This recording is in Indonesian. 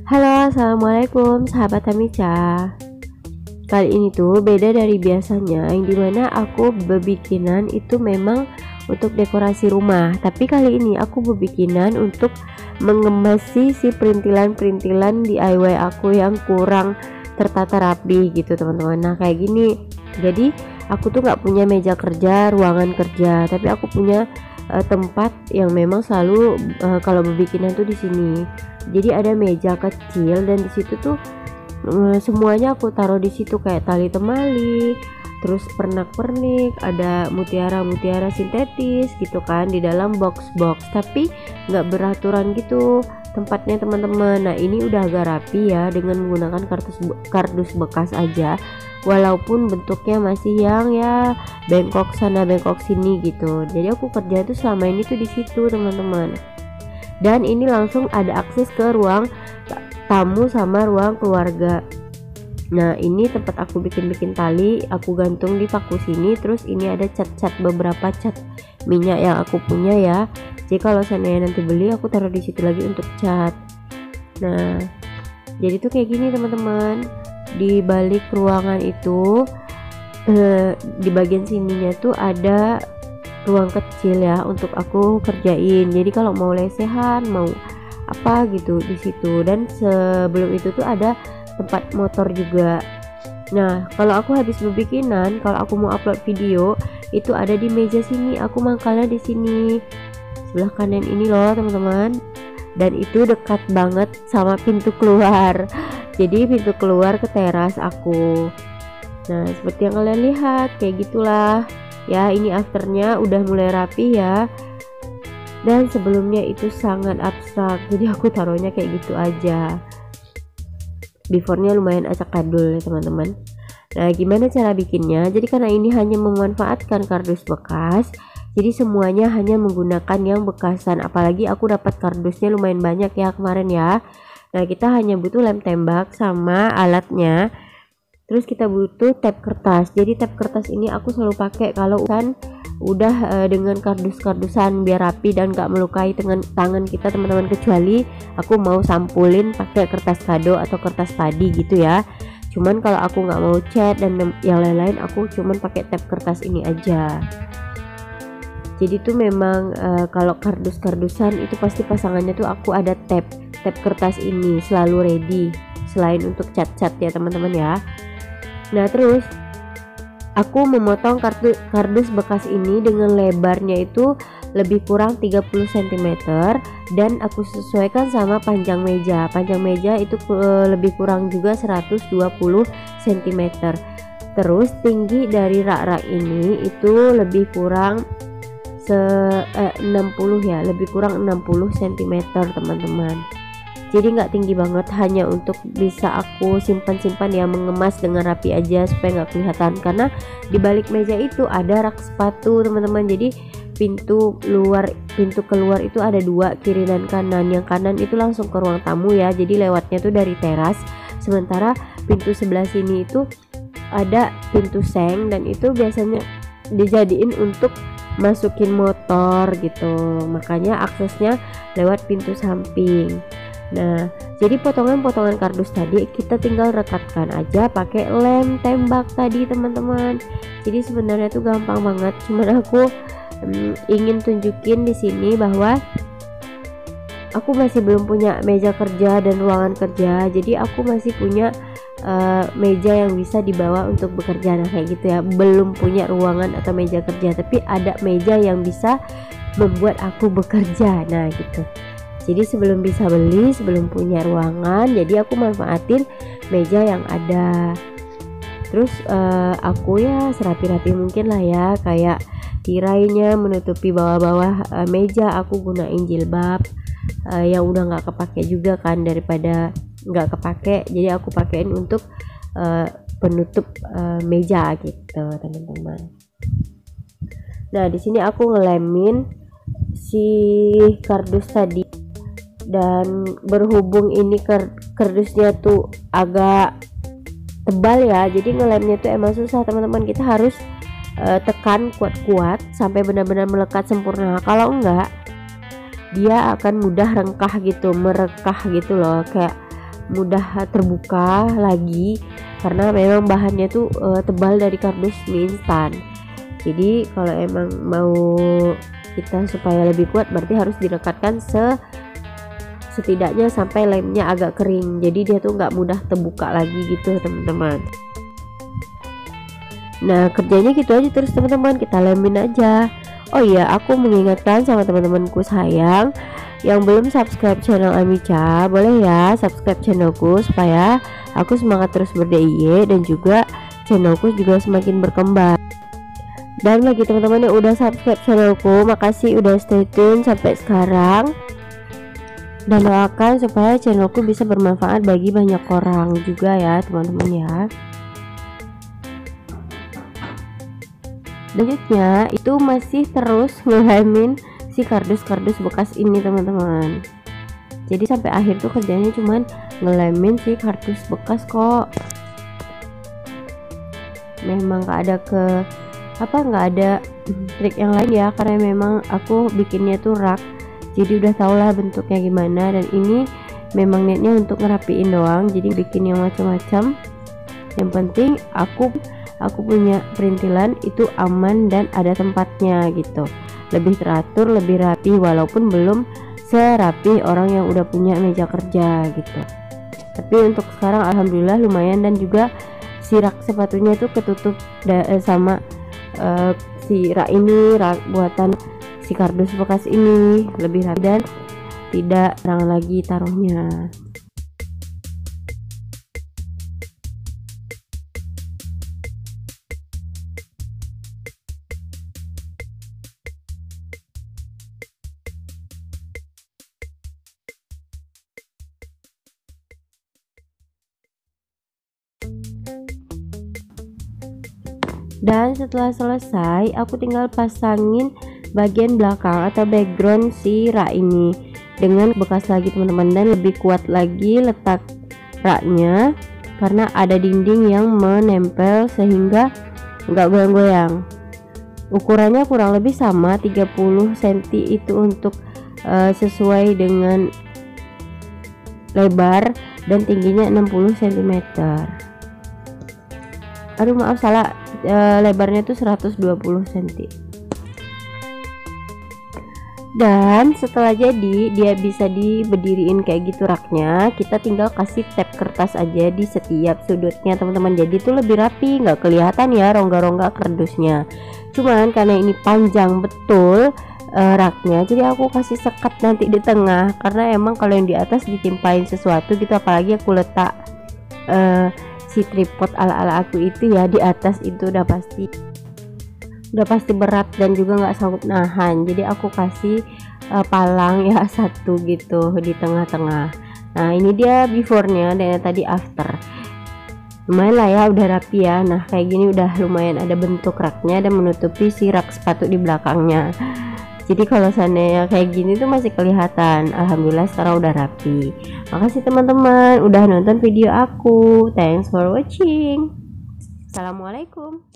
Halo, assalamualaikum sahabat Tamica. Kali ini tuh beda dari biasanya, yang dimana aku berbikinan itu memang untuk dekorasi rumah. Tapi kali ini aku berbikinan untuk mengemasi si perintilan-perintilan DIY aku yang kurang tertata rapi gitu teman-teman. Nah kayak gini. Jadi aku tuh nggak punya meja kerja, ruangan kerja, tapi aku punya tempat yang memang selalu kalau berbikinan tuh di sini. Jadi ada meja kecil dan di situ tuh semuanya aku taruh di situ kayak tali temali, terus pernak-pernik, ada mutiara-mutiara sintetis gitu kan di dalam box-box, tapi nggak beraturan gitu tempatnya teman-teman. Nah ini udah agak rapi ya dengan menggunakan kardus bekas aja, walaupun bentuknya masih yang ya bengkok sana bengkok sini gitu. Jadi aku kerja tuh selama ini tuh di situ teman-teman. Dan ini langsung ada akses ke ruang tamu sama ruang keluarga. Nah ini tempat aku bikin tali, aku gantung di paku sini. Terus ini ada cat beberapa cat minyak yang aku punya ya. Jadi kalau seandainya nanti beli, aku taruh di situ lagi untuk cat. Nah jadi tuh kayak gini teman-teman. Di balik ruangan itu di bagian sininya tuh ada ruang kecil ya untuk aku kerjain. Jadi kalau mau lesehan, mau apa gitu di situ. Dan sebelum itu tuh ada tempat motor juga. Nah kalau aku habis berbikinan, kalau aku mau upload video itu ada di meja sini, aku mangkalnya di sini sebelah kanan ini loh teman-teman. Dan itu dekat banget sama pintu keluar. Jadi pintu keluar ke teras aku. Nah seperti yang kalian lihat kayak gitulah ya. Ini afternya udah mulai rapi ya, dan sebelumnya itu sangat abstrak, jadi aku taruhnya kayak gitu aja. Beforenya lumayan acak adul ya teman-teman. Nah gimana cara bikinnya? Jadi karena ini hanya memanfaatkan kardus bekas, jadi semuanya hanya menggunakan yang bekasan. Apalagi aku dapat kardusnya lumayan banyak ya kemarin ya. Nah kita hanya butuh lem tembak sama alatnya. Terus kita butuh tab kertas. Jadi tab kertas ini aku selalu pakai kalau kan udah dengan kardus-kardusan biar rapi dan gak melukai tangan kita teman-teman. Kecuali aku mau sampulin pakai kertas kado atau kertas padi gitu ya. Cuman kalau aku nggak mau cat dan yang lain-lain, aku cuman pakai tab kertas ini aja. Jadi tuh memang kalau kardus-kardusan itu pasti pasangannya tuh aku ada tab kertas ini selalu ready, selain untuk cat-cat ya teman-teman ya. Nah terus aku memotong kardus bekas ini dengan lebarnya itu lebih kurang 30 cm dan aku sesuaikan sama panjang meja. Panjang meja itu lebih kurang juga 120 cm. Terus tinggi dari rak-rak ini itu lebih kurang 60 ya, lebih kurang 60 cm teman-teman. Jadi nggak tinggi banget, hanya untuk bisa aku simpan ya, mengemas dengan rapi aja supaya nggak kelihatan. Karena di balik meja itu ada rak sepatu teman-teman. Jadi pintu keluar itu ada dua, kiri dan kanan. Yang kanan itu langsung ke ruang tamu ya, jadi lewatnya tuh dari teras. Sementara pintu sebelah sini itu ada pintu seng, dan itu biasanya dijadiin untuk masukin motor gitu, makanya aksesnya lewat pintu samping. Nah jadi potongan-potongan kardus tadi kita tinggal rekatkan aja pakai lem tembak tadi teman-teman. Jadi sebenarnya tuh gampang banget, cuman aku ingin tunjukin di sini bahwa aku masih belum punya meja kerja dan ruangan kerja. Jadi aku masih punya meja yang bisa dibawa untuk bekerja. Nah kayak gitu ya, belum punya ruangan atau meja kerja, tapi ada meja yang bisa membuat aku bekerja. Nah gitu. Jadi sebelum bisa beli, sebelum punya ruangan, jadi aku manfaatin meja yang ada. Terus aku ya serapi-rapi mungkin lah ya, kayak tirainya menutupi bawah-bawah meja aku gunain jilbab yang udah nggak kepake juga kan, daripada nggak kepake, jadi aku pakein untuk penutup meja gitu teman-teman. Nah di sini aku ngelemin si kardus tadi, dan berhubung ini kardusnya tuh agak tebal ya, jadi ngelemnya tuh emang susah teman-teman. Kita harus tekan kuat-kuat sampai benar-benar melekat sempurna. Kalau enggak dia akan mudah rengkah gitu, merekah gitu loh, kayak mudah terbuka lagi karena memang bahannya tuh tebal dari kardus mie instan. Jadi kalau emang mau kita supaya lebih kuat berarti harus direkatkan setidaknya sampai lemnya agak kering, jadi dia tuh nggak mudah terbuka lagi gitu teman-teman. Nah kerjanya gitu aja terus teman-teman, kita lemin aja. Oh iya, aku mengingatkan sama teman-temanku sayang yang belum subscribe channel Amica, boleh ya subscribe channelku supaya aku semangat terus ber-DIY dan juga channelku juga semakin berkembang. Dan bagi teman-teman yang udah subscribe channelku, makasih udah stay tune sampai sekarang. Dan doakan supaya channelku bisa bermanfaat bagi banyak orang juga ya teman-teman ya. Selanjutnya itu masih terus ngelemin si kardus-kardus bekas ini teman-teman. Jadi sampai akhir tuh kerjanya cuman ngelemin si kardus bekas kok. Memang nggak ada trik yang lain ya, karena memang aku bikinnya tuh rak, jadi udah tau lah bentuknya gimana. Dan ini memang niatnya untuk ngerapiin doang, jadi bikin yang macam-macam. Yang penting aku punya perintilan itu aman dan ada tempatnya gitu, lebih teratur, lebih rapi, walaupun belum serapi orang yang udah punya meja kerja gitu. Tapi untuk sekarang alhamdulillah lumayan, dan juga si rak sepatunya itu ketutup sama si rak ini, rak buatan si kardus bekas ini lebih rapi dan tidak terang lagi taruhnya. Dan setelah selesai aku tinggal pasangin bagian belakang atau background si rak ini dengan bekas lagi teman-teman, dan lebih kuat lagi letak raknya karena ada dinding yang menempel sehingga nggak goyang-goyang. Ukurannya kurang lebih sama 30 cm itu untuk sesuai dengan lebar, dan tingginya 60 cm. Aduh maaf salah, lebarnya tuh 120 cm. Dan setelah jadi dia bisa diberdiriin kayak gitu raknya, kita tinggal kasih tap kertas aja di setiap sudutnya teman-teman, jadi itu lebih rapi, nggak kelihatan ya rongga-rongga kardusnya. Cuman karena ini panjang betul raknya, jadi aku kasih sekat nanti di tengah, karena emang kalau yang di atas ditimpain sesuatu gitu, apalagi aku letak si tripod ala-ala aku itu ya di atas, itu udah pasti berat dan juga nggak sanggup nahan. Jadi aku kasih palang ya satu gitu di tengah-tengah. Nah ini dia before-nya, dan tadi after. Lumayan lah ya, udah rapi ya. Nah kayak gini udah lumayan ada bentuk raknya dan menutupi si rak sepatu di belakangnya. Jadi kalau seandainya kayak gini tuh masih kelihatan. Alhamdulillah sekarang udah rapi. Makasih teman-teman udah nonton video aku. Thanks for watching. Assalamualaikum.